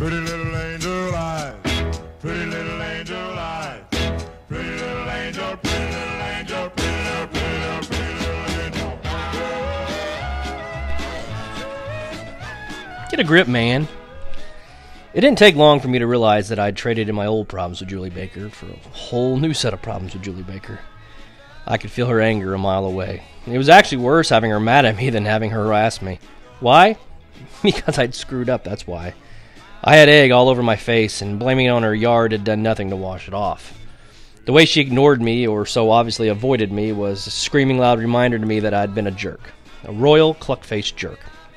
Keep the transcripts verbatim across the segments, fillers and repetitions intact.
Pretty little angel eyes, pretty little angel eyes, pretty little angel, pretty little angel, pretty little, pretty little, pretty little angel. Get a grip, man. It didn't take long for me to realize that I'd traded in my old problems with Julie Baker for a whole new set of problems with Julie Baker. I could feel her anger a mile away. It was actually worse having her mad at me than having her harass me. Why? Because I'd screwed up, that's why. I had egg all over my face, and blaming it on her yard had done nothing to wash it off. The way she ignored me, or so obviously avoided me, was a screaming loud reminder to me that I'd been a jerk. A royal, cluck-faced jerk.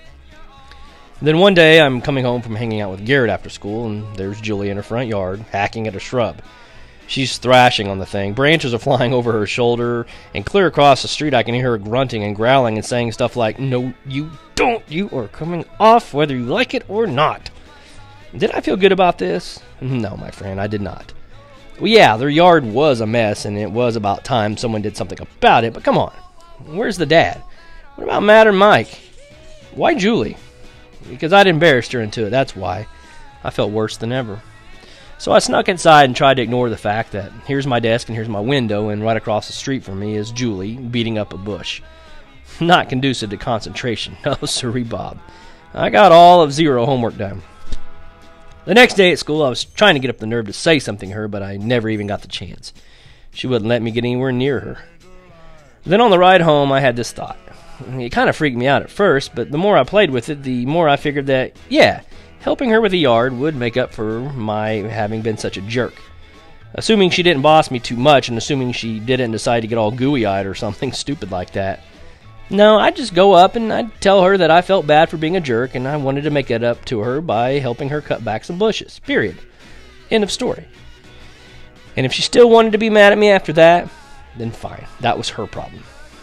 Then one day, I'm coming home from hanging out with Garrett after school, and there's Julie in her front yard, hacking at a shrub. She's thrashing on the thing. Branches are flying over her shoulder, and clear across the street I can hear her grunting and growling and saying stuff like, "No, you don't. You are coming off whether you like it or not." Did I feel good about this? No, my friend, I did not. Well, yeah, their yard was a mess, and it was about time someone did something about it, but come on. Where's the dad? What about Matt or Mike? Why Julie? Because I'd embarrassed her into it, that's why. I felt worse than ever. So I snuck inside and tried to ignore the fact that here's my desk and here's my window, and right across the street from me is Julie beating up a bush. Not conducive to concentration. No, sirree, Bob. I got all of zero homework done. The next day at school, I was trying to get up the nerve to say something to her, but I never even got the chance. She wouldn't let me get anywhere near her. Then on the ride home, I had this thought. It kind of freaked me out at first, but the more I played with it, the more I figured that, yeah, helping her with the yard would make up for my having been such a jerk. Assuming she didn't boss me too much, and assuming she didn't decide to get all gooey-eyed or something stupid like that. No, I'd just go up and I'd tell her that I felt bad for being a jerk, and I wanted to make it up to her by helping her cut back some bushes. Period. End of story. And if she still wanted to be mad at me after that, then fine. That was her problem.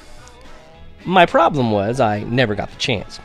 My problem was I never got the chance.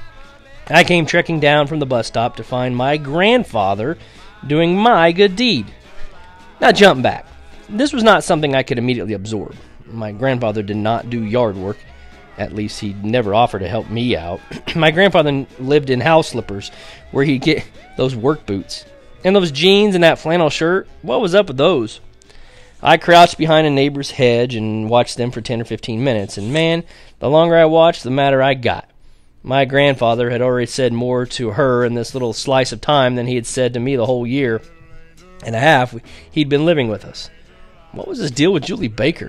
I came trekking down from the bus stop to find my grandfather doing my good deed. Now jump back. This was not something I could immediately absorb. My grandfather did not do yard work. At least he never offered to help me out. My grandfather lived in house slippers where he'd get those work boots. And those jeans and that flannel shirt, what was up with those? I crouched behind a neighbor's hedge and watched them for ten or fifteen minutes, and man, the longer I watched, the madder I got. My grandfather had already said more to her in this little slice of time than he had said to me the whole year and a half he'd been living with us. What was his deal with Julie Baker?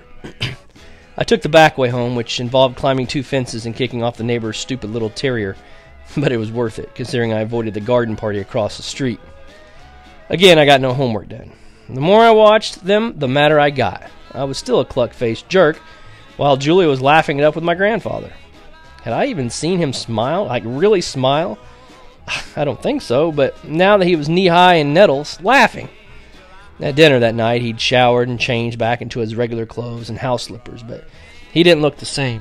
I took the back way home, which involved climbing two fences and kicking off the neighbor's stupid little terrier, but it was worth it, considering I avoided the garden party across the street. Again, I got no homework done. The more I watched them, the madder I got. I was still a cluck-faced jerk, while Julie was laughing it up with my grandfather. Had I even seen him smile? Like, really smile? I don't think so, but now that he was knee-high in nettles, laughing. At dinner that night, he'd showered and changed back into his regular clothes and house slippers, but he didn't look the same.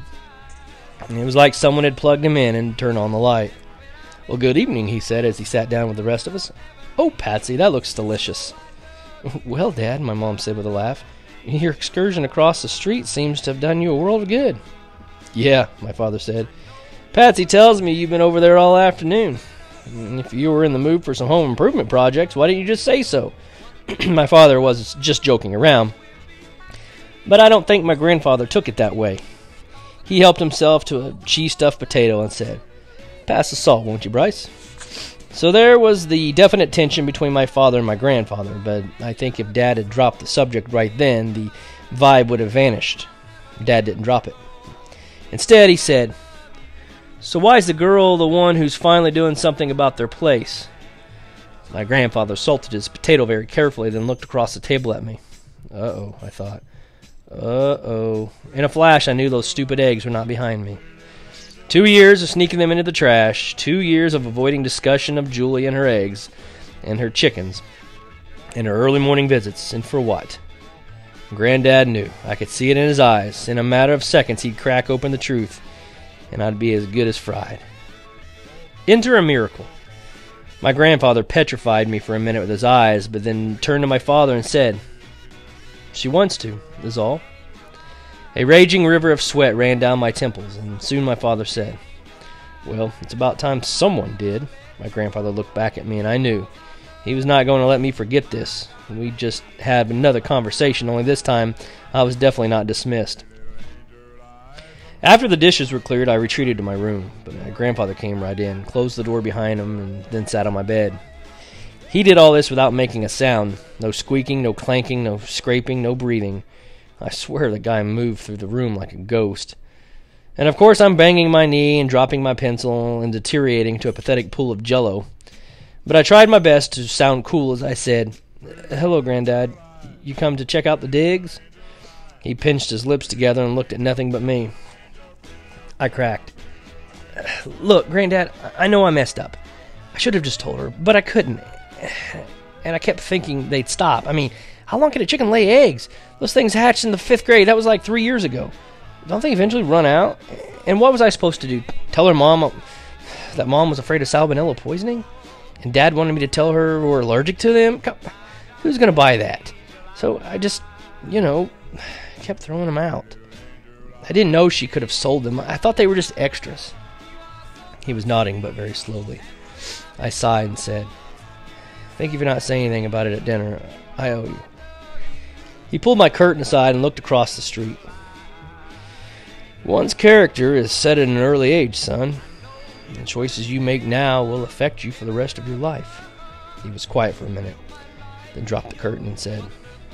It was like someone had plugged him in and turned on the light. "Well, good evening," he said as he sat down with the rest of us. "Oh, Patsy, that looks delicious." "Well, Dad," my mom said with a laugh, "your excursion across the street seems to have done you a world of good." "Yeah," my father said. "Patsy tells me you've been over there all afternoon. If you were in the mood for some home improvement projects, why didn't you just say so?" My father was just joking around, but I don't think my grandfather took it that way. He helped himself to a cheese-stuffed potato and said, "Pass the salt, won't you, Bryce?" So there was the definite tension between my father and my grandfather, but I think if Dad had dropped the subject right then, the vibe would have vanished. Dad didn't drop it. Instead, he said, "So why is the girl the one who's finally doing something about their place?" My grandfather salted his potato very carefully, then looked across the table at me. Uh-oh, I thought. Uh-oh. In a flash, I knew those stupid eggs were not behind me. Two years of sneaking them into the trash, two years of avoiding discussion of Julie and her eggs, and her chickens, and her early morning visits, and for what? Granddad knew. I could see it in his eyes. In a matter of seconds, he'd crack open the truth, and I'd be as good as fried. Enter a miracle. My grandfather petrified me for a minute with his eyes, but then turned to my father and said, "She wants to, is all." A raging river of sweat ran down my temples, and soon my father said, "Well, it's about time someone did." My grandfather looked back at me, and I knew. He was not going to let me forget this. We just had another conversation, only this time I was definitely not dismissed. After the dishes were cleared, I retreated to my room, but my grandfather came right in, closed the door behind him, and then sat on my bed. He did all this without making a sound. No squeaking, no clanking, no scraping, no breathing. I swear the guy moved through the room like a ghost. And of course I'm banging my knee and dropping my pencil and deteriorating to a pathetic pool of jello. But I tried my best to sound cool as I said, "Hello, Granddad. You come to check out the digs?" He pinched his lips together and looked at nothing but me. I cracked. "Look, Granddad, I know I messed up. I should have just told her, but I couldn't. And I kept thinking they'd stop. I mean, how long can a chicken lay eggs? Those things hatched in the fifth grade. That was like three years ago. Don't they eventually run out? And what was I supposed to do? Tell her mom that mom was afraid of salmonella poisoning? And Dad wanted me to tell her we're allergic to them? Who's going to buy that? So I just, you know, kept throwing them out. I didn't know she could have sold them. I thought they were just extras." He was nodding, but very slowly. I sighed and said, "Thank you for not saying anything about it at dinner. I owe you." He pulled my curtain aside and looked across the street. "One's character is set at an early age, son. The choices you make now will affect you for the rest of your life." He was quiet for a minute, then dropped the curtain and said,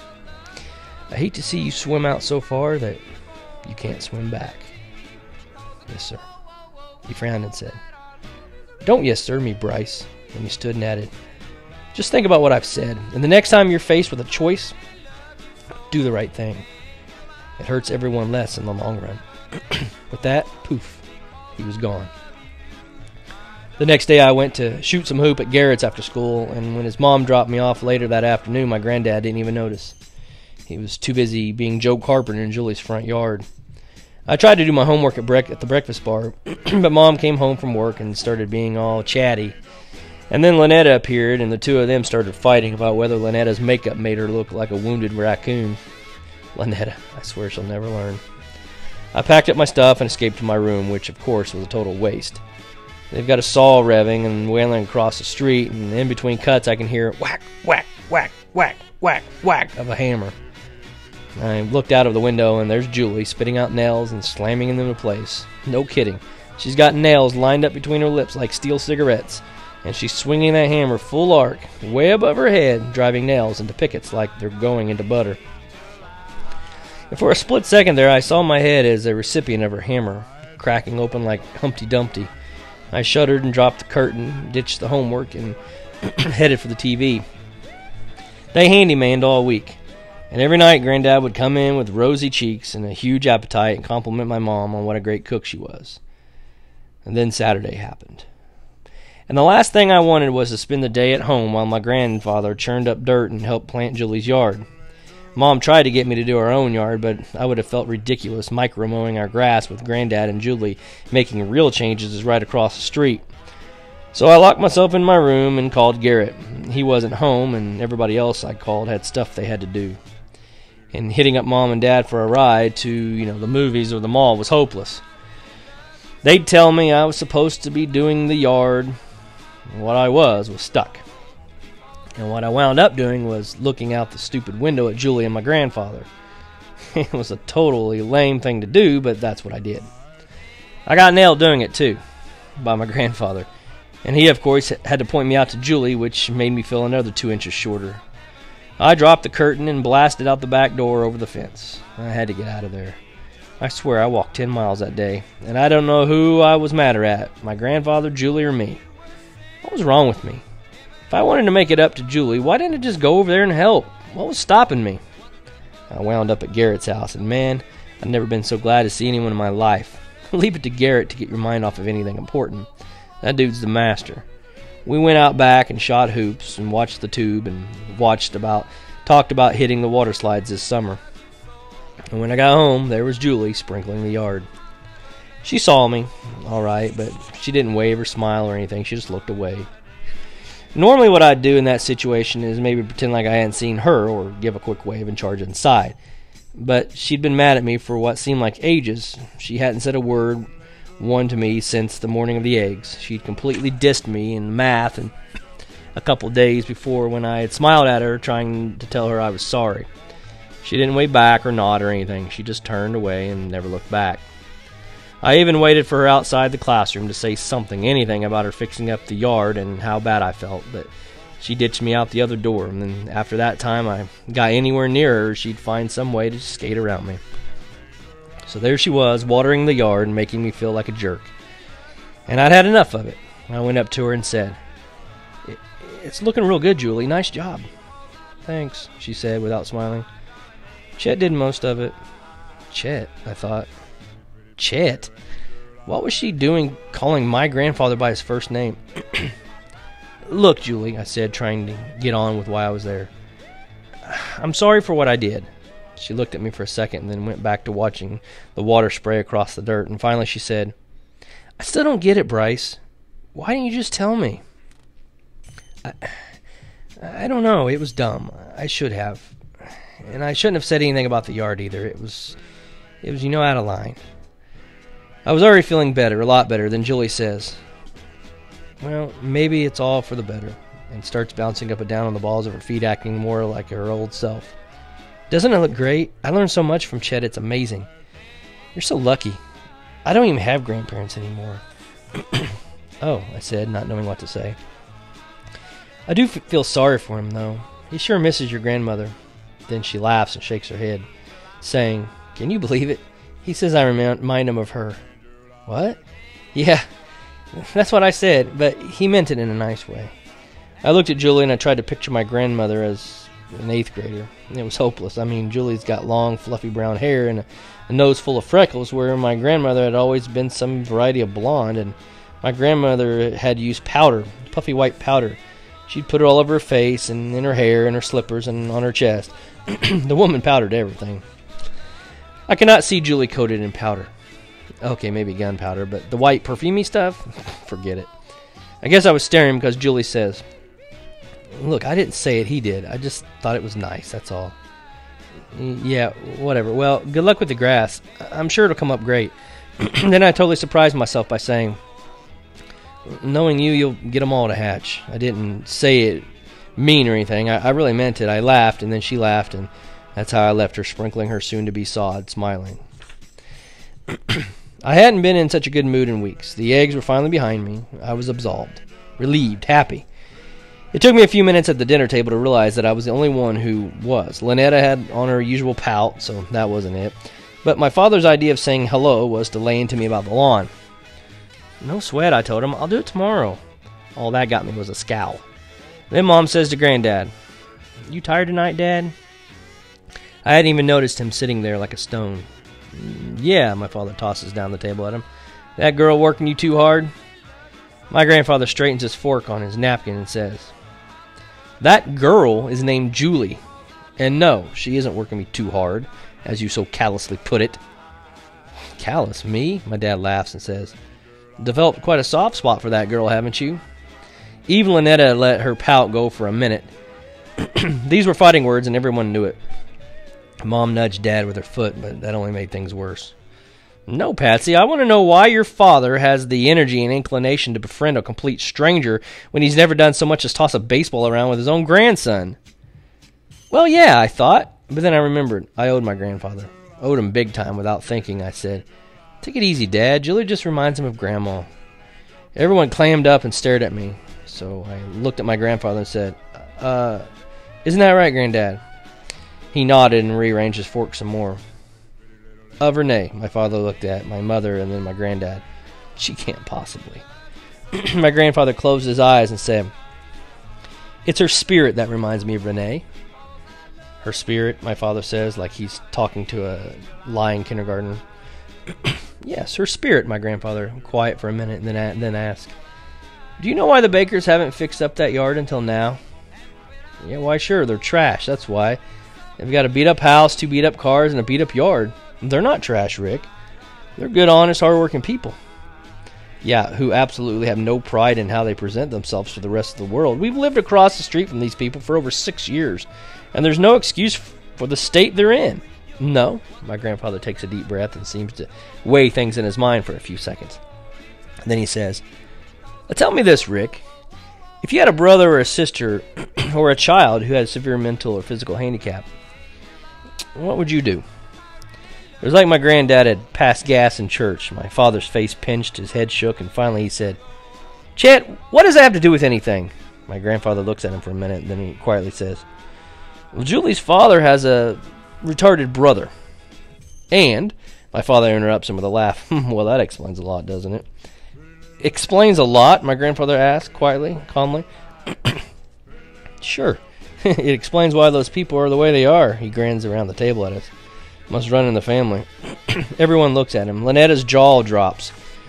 "I hate to see you swim out so far that you can't swim back." "Yes, sir." He frowned and said, "Don't yes, sir, me, Bryce." And he stood and added, "Just think about what I've said, and the next time you're faced with a choice, do the right thing. It hurts everyone less in the long run." With that, poof, he was gone. The next day I went to shoot some hoop at Garrett's after school, and when his mom dropped me off later that afternoon, my granddad didn't even notice. He was too busy being Joe Carpenter in Julie's front yard. I tried to do my homework at, brec- at the breakfast bar, but Mom came home from work and started being all chatty. And then Lynetta appeared, and the two of them started fighting about whether Lynetta's makeup made her look like a wounded raccoon. Lynetta, I swear she'll never learn. I packed up my stuff and escaped to my room, which of course was a total waste. They've got a saw revving and wailing across the street, and in between cuts I can hear whack, whack, whack, whack, whack, whack of a hammer. I looked out of the window, and there's Julie spitting out nails and slamming them into place. No kidding. She's got nails lined up between her lips like steel cigarettes, and she's swinging that hammer full arc, way above her head, driving nails into pickets like they're going into butter. And for a split second there, I saw my head as a recipient of her hammer, cracking open like Humpty Dumpty. I shuddered and dropped the curtain, ditched the homework, and headed for the T V. They handymanned all week, and every night Granddad would come in with rosy cheeks and a huge appetite and compliment my mom on what a great cook she was. And then Saturday happened. And the last thing I wanted was to spend the day at home while my grandfather churned up dirt and helped plant Julie's yard. Mom tried to get me to do our own yard, but I would have felt ridiculous micro-mowing our grass with Granddad and Julie making real changes right across the street. So I locked myself in my room and called Garrett. He wasn't home, and everybody else I called had stuff they had to do. And hitting up Mom and Dad for a ride to, you know, the movies or the mall was hopeless. They'd tell me I was supposed to be doing the yard. What I was was stuck. And what I wound up doing was looking out the stupid window at Julie and my grandfather. It was a totally lame thing to do, but that's what I did. I got nailed doing it, too, by my grandfather. And he, of course, had to point me out to Julie, which made me feel another two inches shorter. I dropped the curtain and blasted out the back door over the fence. I had to get out of there. I swear I walked ten miles that day, and I don't know who I was madder at, my grandfather, Julie, or me. What was wrong with me? If I wanted to make it up to Julie, why didn't I just go over there and help? What was stopping me? I wound up at Garrett's house, and man, I've never been so glad to see anyone in my life. Leave it to Garrett to get your mind off of anything important. That dude's the master. We went out back and shot hoops and watched the tube and watched about, talked about hitting the water slides this summer. And when I got home, there was Julie sprinkling the yard. She saw me, all right, but she didn't wave or smile or anything. She just looked away. Normally what I'd do in that situation is maybe pretend like I hadn't seen her or give a quick wave and charge inside. But she'd been mad at me for what seemed like ages. She hadn't said a word, one to me, since the morning of the eggs. She'd completely dissed me in math and a couple days before when I had smiled at her trying to tell her I was sorry. She didn't wave back or nod or anything. She just turned away and never looked back. I even waited for her outside the classroom to say something, anything about her fixing up the yard and how bad I felt, but she ditched me out the other door, and then after that time I got anywhere near her, she'd find some way to skate around me. So there she was, watering the yard and making me feel like a jerk. And I'd had enough of it. I went up to her and said, "It's looking real good, Julie. Nice job." "Thanks," she said without smiling. "Chet did most of it." Chet, I thought. Chet? What was she doing calling my grandfather by his first name? "Look, Julie," I said, trying to get on with why I was there. "I'm sorry for what I did." She looked at me for a second and then went back to watching the water spray across the dirt, and finally she said, "I still don't get it, Bryce. Why didn't you just tell me?" I, I don't know. It was dumb. I should have. And I shouldn't have said anything about the yard either. It was, it was, you know, out of line. I was already feeling better, a lot better. Then Julie says, "Well, maybe it's all for the better," and starts bouncing up and down on the balls of her feet, acting more like her old self. "Doesn't it look great? I learned so much from Chet. It's amazing. You're so lucky. I don't even have grandparents anymore." "Oh," I said, not knowing what to say. "I do f feel sorry for him, though. He sure misses your grandmother." Then she laughs and shakes her head, saying, "Can you believe it? He says I remind him of her." "What?" "Yeah, that's what I said, but he meant it in a nice way." I looked at Julie and I tried to picture my grandmother as an eighth grader. It was hopeless. I mean, Julie's got long, fluffy brown hair and a, a nose full of freckles, where my grandmother had always been some variety of blonde, and my grandmother had used powder, puffy white powder. She'd put it all over her face and in her hair and her slippers and on her chest. The woman powdered everything. I cannot see Julie coated in powder. Okay, maybe gunpowder, but the white perfumey stuff? Forget it. I guess I was staring because Julie says, "Look, I didn't say it, he did. I just thought it was nice, that's all." "Yeah, whatever. Well, good luck with the grass. I'm sure it'll come up great." Then I totally surprised myself by saying, "Knowing you, you'll get them all to hatch." I didn't say it mean or anything. I, I really meant it. I laughed, and then she laughed, and that's how I left her, sprinkling her soon-to-be sod, smiling. I hadn't been in such a good mood in weeks. The eggs were finally behind me. I was absolved, relieved, happy. It took me a few minutes at the dinner table to realize that I was the only one who was. Lynetta had on her usual pout, so that wasn't it. But my father's idea of saying hello was to lay into me about the lawn. "No sweat," I told him. "I'll do it tomorrow." All that got me was a scowl. Then Mom says to Granddad, "You tired tonight, Dad?" I hadn't even noticed him sitting there like a stone. "Yeah," my father tosses down the table at him. "That girl working you too hard?" My grandfather straightens his fork on his napkin and says, "That girl is named Julie. And no, she isn't working me too hard, as you so callously put it." "Callous? Me?" My dad laughs and says, "Developed quite a soft spot for that girl, haven't you?" Even Lynetta let her pout go for a minute. These were fighting words, and everyone knew it. Mom nudged Dad with her foot, but that only made things worse. "No, Patsy, I want to know why your father has the energy and inclination to befriend a complete stranger when he's never done so much as toss a baseball around with his own grandson." "Well, yeah," I thought, but then I remembered I owed my grandfather. Owed him big time. Without thinking, I said, "Take it easy, Dad. Julie just reminds him of Grandma." Everyone clammed up and stared at me, so I looked at my grandfather and said, uh, "Isn't that right, Granddad?" He nodded and rearranged his fork some more. "Of or nay?" My father looked at my mother and then my granddad. "She can't possibly." My grandfather closed his eyes and said, "It's her spirit that reminds me of Renee." "Her spirit," my father says, like he's talking to a lying kindergartner. "Yes, her spirit," my grandfather, quiet for a minute, and then, then asked, "Do you know why the Bakers haven't fixed up that yard until now?" "Yeah, why sure, they're trash, that's why. They've got a beat-up house, two beat-up cars, and a beat-up yard. They're not trash, Rick. They're good, honest, hard-working people." "Yeah, who absolutely have no pride in how they present themselves to the rest of the world. We've lived across the street from these people for over six years, and there's no excuse for the state they're in." "No." My grandfather takes a deep breath and seems to weigh things in his mind for a few seconds. And then he says, "Tell me this, Rick. If If you had a brother or a sister or a child who had a severe mental or physical handicap, what would you do? It was like my granddad had passed gas in church. My father's face pinched, his head shook, and finally he said, "Chet, what does that have to do with anything?" My grandfather looks at him for a minute, then he quietly says, "Well, Julie's father has a retarded brother." And my father interrupts him with a laugh. "Well, that explains a lot, doesn't it?" "Explains a lot?" my grandfather asked, quietly, calmly. "Sure. It explains why those people are the way they are." He grins around the table at us. "Must run in the family." Everyone looks at him. Lynetta's jaw drops.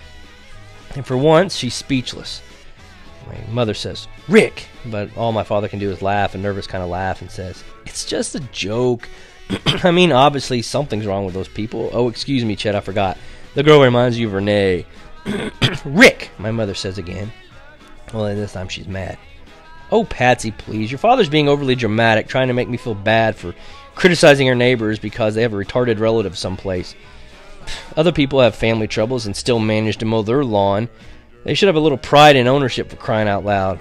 And for once, she's speechless. My mother says, "Rick," but all my father can do is laugh, a nervous kind of laugh, and says, "It's just a joke. I mean, obviously something's wrong with those people. Oh, excuse me, Chet, I forgot. The girl reminds you of Renee." "Rick," my mother says again. Well, this time she's mad. "Oh, Patsy, please. Your father's being overly dramatic, trying to make me feel bad for criticizing our neighbors because they have a retarded relative someplace. Other people have family troubles and still manage to mow their lawn. They should have a little pride and ownership, for crying out loud."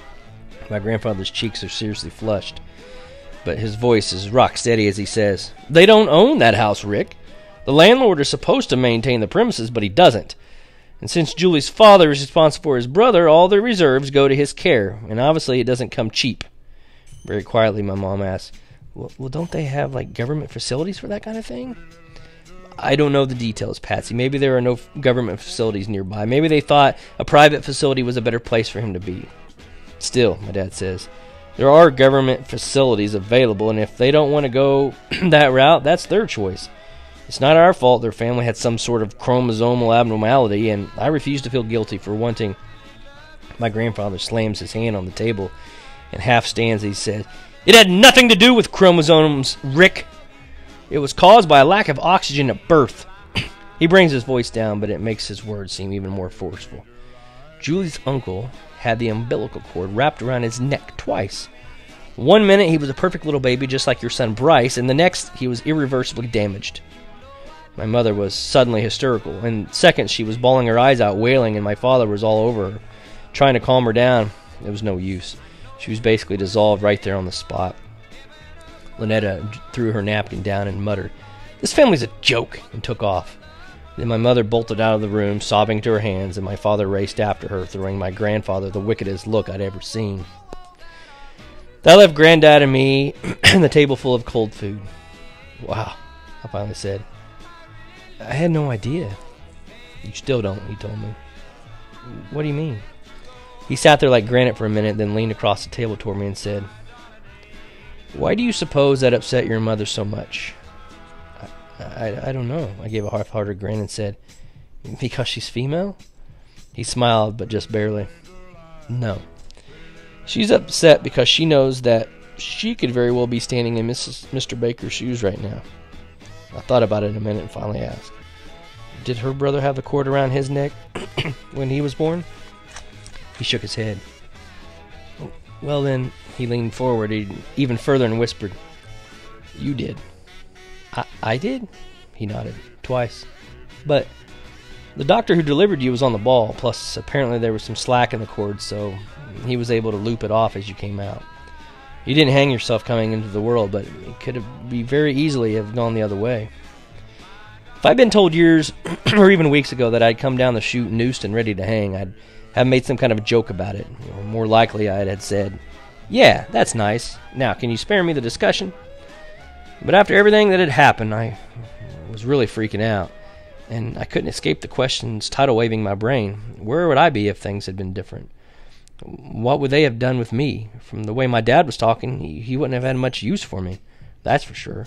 My grandfather's cheeks are seriously flushed, but his voice is rock steady as he says, "They don't own that house, Rick. The landlord is supposed to maintain the premises, but he doesn't. And since Julie's father is responsible for his brother, all the reserves go to his care, and obviously it doesn't come cheap." Very quietly, my mom asks, Well, well, don't they have, like, government facilities for that kind of thing?" "I don't know the details, Patsy. Maybe there are no f- government facilities nearby. Maybe they thought a private facility was a better place for him to be. Still," my dad says, "there are government facilities available, and if they don't want to go that route, that's their choice. It's not our fault their family had some sort of chromosomal abnormality, and I refuse to feel guilty for wanting." My grandfather slams his hand on the table and half stands. He says, "It had nothing to do with chromosomes, Rick. It was caused by a lack of oxygen at birth." He brings his voice down, but it makes his words seem even more forceful. "Julie's uncle had the umbilical cord wrapped around his neck twice. One minute he was a perfect little baby just like your son Bryce, and the next he was irreversibly damaged." My mother was suddenly hysterical. In seconds she was bawling her eyes out, wailing, and my father was all over her, trying to calm her down. It was no use. She was basically dissolved right there on the spot. Lynetta threw her napkin down and muttered, "This family's a joke," and took off. Then my mother bolted out of the room, sobbing to her hands, and my father raced after her, throwing my grandfather the wickedest look I'd ever seen. That left Granddad and me and the table full of cold food. "Wow," I finally said. "I had no idea." "You still don't," he told me. "What do you mean?" He sat there like granite for a minute, then leaned across the table toward me and said, "Why do you suppose that upset your mother so much?" I, I, I don't know. I gave a half-hearted grin and said, "Because she's female?" He smiled, but just barely. "No. She's upset because she knows that she could very well be standing in Missus Mister Baker's shoes right now." I thought about it a minute and finally asked, "Did her brother have the cord around his neck when he was born?" He shook his head. "Well then," he leaned forward even further and whispered, "You did." I, I did? He nodded. "Twice. But the doctor who delivered you was on the ball, plus apparently there was some slack in the cord, so he was able to loop it off as you came out. You didn't hang yourself coming into the world, but it could have be very easily have gone the other way. If I'd been told years or even weeks ago that I'd come down the chute noosed and ready to hang, I'd have made some kind of a joke about it. Or more likely I had said, 'Yeah, that's nice. Now, can you spare me the discussion?' But after everything that had happened, I was really freaking out, and I couldn't escape the questions tidal waving my brain. Where would I be if things had been different? What would they have done with me? From the way my dad was talking, he, he wouldn't have had much use for me, that's for sure.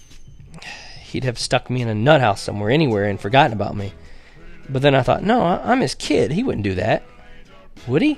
He'd have stuck me in a nut house somewhere, anywhere, and forgotten about me. But then I thought, no, I, I'm his kid. He wouldn't do that. Would he?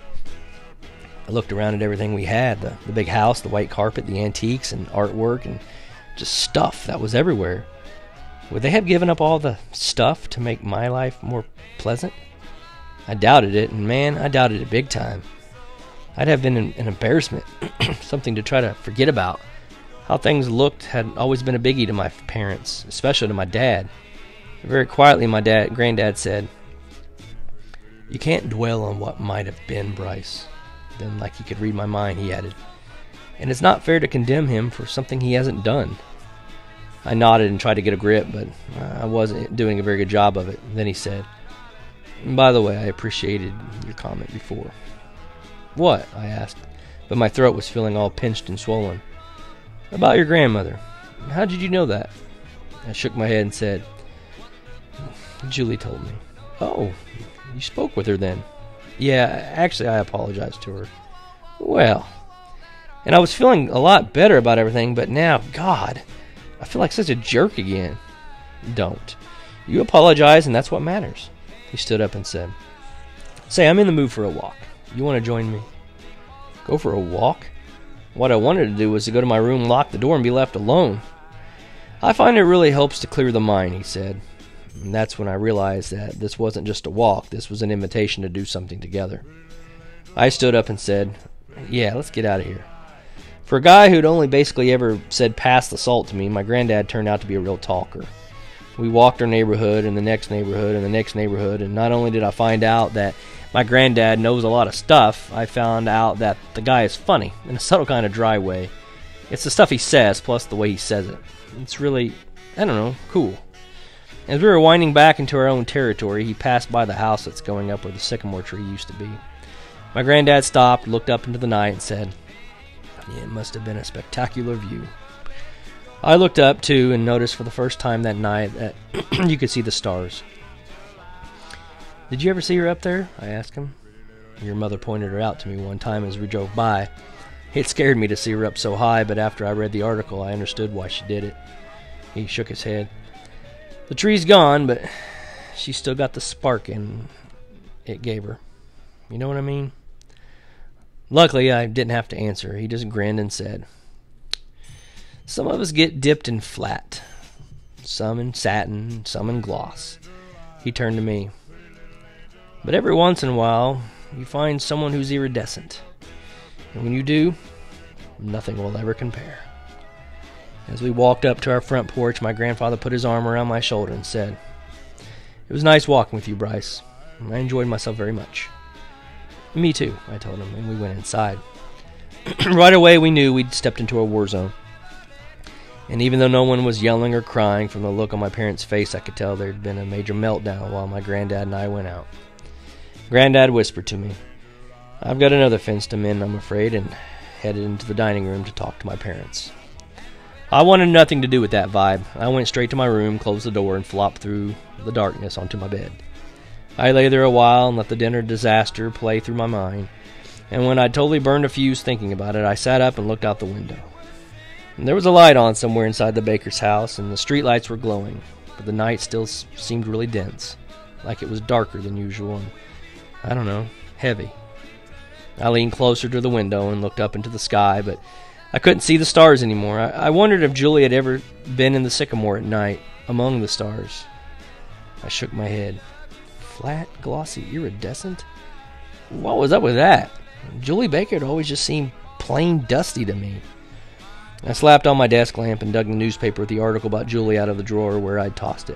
I looked around at everything we had, the, the big house, the white carpet, the antiques and artwork, and just stuff that was everywhere. Would they have given up all the stuff to make my life more pleasant? I doubted it, and man, I doubted it big time. I'd have been an, an embarrassment, something to try to forget about. How things looked had always been a biggie to my parents, especially to my dad. Very quietly, my dad, granddad said, "You can't dwell on what might have been, Bryce. Then, like he could read my mind, he added, "And it's not fair to condemn him for something he hasn't done." I nodded and tried to get a grip, but I wasn't doing a very good job of it. Then he said, "By the way, I appreciated your comment before." "What?" I asked, but my throat was feeling all pinched and swollen. "About your grandmother. How did you know that?" I shook my head and said, "Julie told me." "Oh, you spoke with her then?" "Yeah, actually I apologized to her." "Well," and I was feeling a lot better about everything, but now, God, I feel like such a jerk again. "Don't. You apologize, and that's what matters." He stood up and said, "Say, I'm in the mood for a walk. You want to join me?" "Go for a walk?" What I wanted to do was to go to my room, lock the door, and be left alone. "I find it really helps to clear the mind," he said. And that's when I realized that this wasn't just a walk. This was an invitation to do something together. I stood up and said, "Yeah, let's get out of here." For a guy who'd only basically ever said pass the salt to me, my granddad turned out to be a real talker. We walked our neighborhood and the next neighborhood and the next neighborhood, and not only did I find out that my granddad knows a lot of stuff, I found out that the guy is funny in a subtle kind of dry way. It's the stuff he says plus the way he says it. It's really, I don't know, cool. As we were winding back into our own territory, he passed by the house that's going up where the sycamore tree used to be. My granddad stopped, looked up into the night, and said, "Yeah, it must have been a spectacular view." I looked up, too, and noticed for the first time that night that you could see the stars. "Did you ever see her up there?" I asked him. "Your mother pointed her out to me one time as we drove by. It scared me to see her up so high, but after I read the article, I understood why she did it." He shook his head. "The tree's gone, but she's still got the spark in it gave her. You know what I mean?" Luckily, I didn't have to answer. He just grinned and said, "Some of us get dipped in flat, some in satin, some in gloss." He turned to me. "But every once in a while, you find someone who's iridescent. And when you do, nothing will ever compare." As we walked up to our front porch, my grandfather put his arm around my shoulder and said, "It was nice walking with you, Bryce. I enjoyed myself very much." "Me too," I told him, and we went inside. Right away, we knew we'd stepped into a war zone. And even though no one was yelling or crying, from the look on my parents' face, I could tell there'd been a major meltdown while my granddad and I went out. Granddad whispered to me, "I've got another fence to mend, I'm afraid," and headed into the dining room to talk to my parents. I wanted nothing to do with that vibe. I went straight to my room, closed the door, and flopped through the darkness onto my bed. I lay there a while and let the dinner disaster play through my mind, and when I'd totally burned a fuse thinking about it, I sat up and looked out the window. And there was a light on somewhere inside the baker's house, and the streetlights were glowing, but the night still seemed really dense, like it was darker than usual, and, I don't know, heavy. I leaned closer to the window and looked up into the sky, but I couldn't see the stars anymore. I, I wondered if Julie had ever been in the sycamore at night, among the stars. I shook my head. Flat, glossy, iridescent? What was up with that? Julie Baker had always just seemed plain dusty to me. I slapped on my desk lamp and dug the newspaper with the article about Julie out of the drawer where I'd tossed it.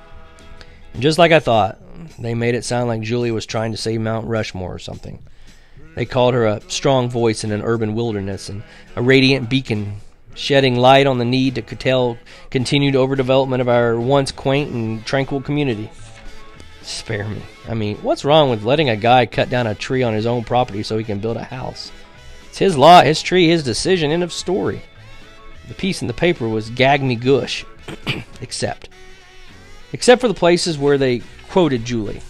And just like I thought, they made it sound like Julie was trying to save Mount Rushmore or something. They called her a strong voice in an urban wilderness and a radiant beacon, shedding light on the need to curtail continued overdevelopment of our once quaint and tranquil community. Spare me. I mean, what's wrong with letting a guy cut down a tree on his own property so he can build a house? It's his lot, his tree, his decision, end of story. The piece in the paper was gag me gush. Except. Except for the places where they quoted Julie.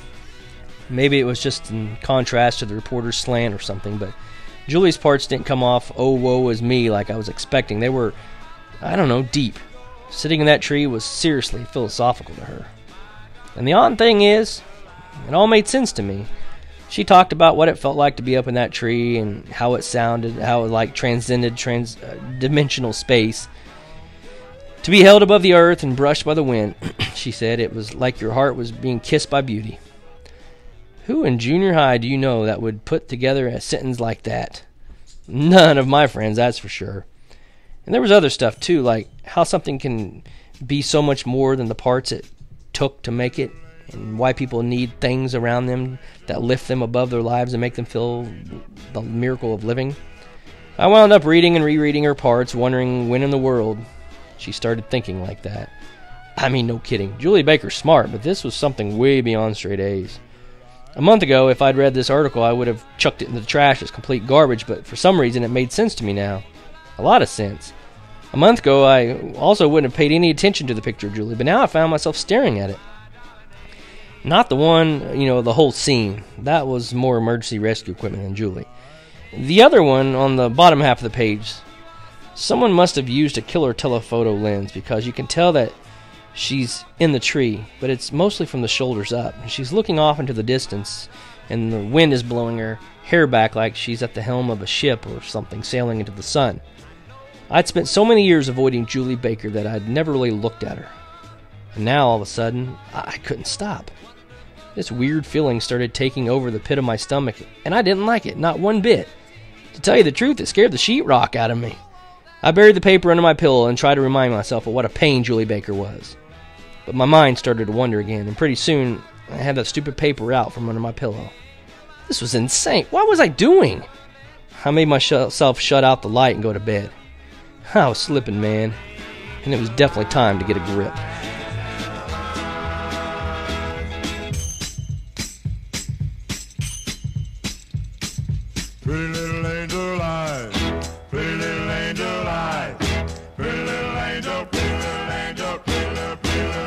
Maybe it was just in contrast to the reporter's slant or something, but Julie's parts didn't come off, "Oh, woe is me," like I was expecting. They were, I don't know, deep. Sitting in that tree was seriously philosophical to her. And the odd thing is, it all made sense to me. She talked about what it felt like to be up in that tree and how it sounded, how it like transcended trans uh, dimensional space. To be held above the earth and brushed by the wind, she said, it was like your heart was being kissed by beauty. Who in junior high do you know that would put together a sentence like that? None of my friends, that's for sure. And there was other stuff too, like how something can be so much more than the parts it took to make it, and why people need things around them that lift them above their lives and make them feel the miracle of living. I wound up reading and rereading her parts, wondering when in the world she started thinking like that. I mean, no kidding. Julie Baker's smart, but this was something way beyond straight A's. A month ago, if I'd read this article, I would have chucked it in the trash as complete garbage, but for some reason it made sense to me now. A lot of sense. A month ago, I also wouldn't have paid any attention to the picture of Julie, but now I found myself staring at it. Not the one, you know, the whole scene. That was more emergency rescue equipment than Julie. The other one on the bottom half of the page. Someone must have used a killer telephoto lens because you can tell that she's in the tree, but it's mostly from the shoulders up. She's looking off into the distance, and the wind is blowing her hair back like she's at the helm of a ship or something sailing into the sun. I'd spent so many years avoiding Julie Baker that I'd never really looked at her. And now, all of a sudden, I couldn't stop. This weird feeling started taking over the pit of my stomach, and I didn't like it, not one bit. To tell you the truth, it scared the sheetrock out of me. I buried the paper under my pillow and tried to remind myself of what a pain Julie Baker was. But my mind started to wander again, and pretty soon I had that stupid paper out from under my pillow. This was insane. What was I doing? I made myself shut out the light and go to bed. I was slipping, man, and it was definitely time to get a grip. Pretty little angel eyes, pretty little angel eyes, pretty little angel, pretty little angel, pretty little, pretty little